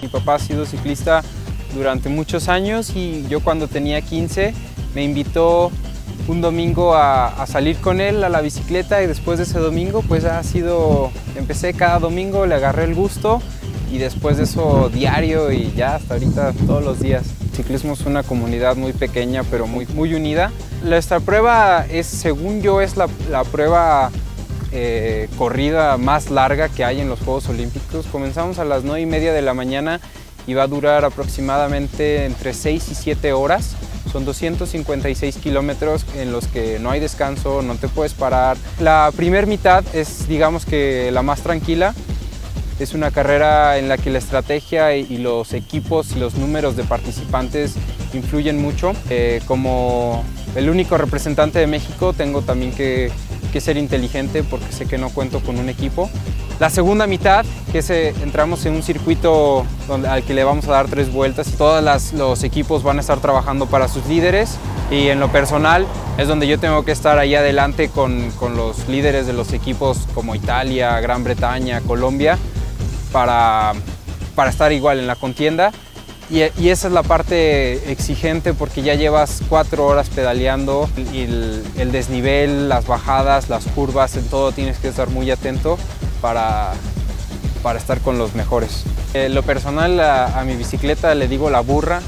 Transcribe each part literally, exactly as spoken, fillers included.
Mi papá ha sido ciclista durante muchos años y yo cuando tenía quince me invitó un domingo a, a salir con él a la bicicleta y después de ese domingo pues ha sido, empecé cada domingo, le agarré el gusto y después de eso diario y ya hasta ahorita todos los días. El ciclismo es una comunidad muy pequeña pero muy, muy unida. Nuestra prueba es, según yo, es la, la prueba eh, corrida más larga que hay en los Juegos Olímpicos. Comenzamos a las nueve y media de la mañana y va a durar aproximadamente entre seis y siete horas. Son doscientos cincuenta y seis kilómetros en los que no hay descanso, no te puedes parar. La primera mitad es, digamos que, la más tranquila. Es una carrera en la que la estrategia y los equipos y los números de participantes influyen mucho. Eh, como el único representante de México tengo también que, que ser inteligente porque sé que no cuento con un equipo. La segunda mitad, que es, eh, entramos en un circuito donde, al que le vamos a dar tres vueltas y todos las, los equipos van a estar trabajando para sus líderes y en lo personal es donde yo tengo que estar ahí adelante con, con los líderes de los equipos como Italia, Gran Bretaña, Colombia para, para estar igual en la contienda y, y esa es la parte exigente porque ya llevas cuatro horas pedaleando y el, el desnivel, las bajadas, las curvas, en todo tienes que estar muy atento Para, para estar con los mejores. En lo personal a, a mi bicicleta le digo la burra.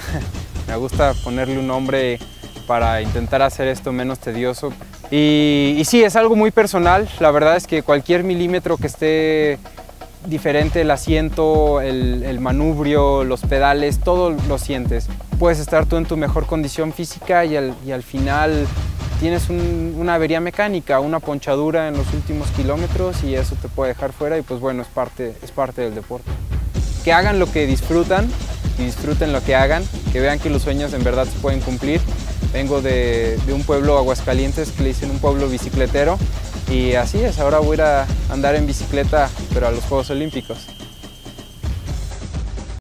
Me gusta ponerle un nombre para intentar hacer esto menos tedioso. Y, y sí, es algo muy personal. La verdad es que cualquier milímetro que esté diferente, el asiento, el, el manubrio, los pedales, todo lo sientes. Puedes estar tú en tu mejor condición física y al, y al final tienes un, una avería mecánica, una ponchadura en los últimos kilómetros y eso te puede dejar fuera y pues bueno, es parte, es parte del deporte. Que hagan lo que disfrutan y disfruten lo que hagan, que vean que los sueños en verdad se pueden cumplir. Vengo de, de un pueblo, Aguascalientes, que le dicen un pueblo bicicletero y así es, ahora voy a ir a andar en bicicleta pero a los Juegos Olímpicos.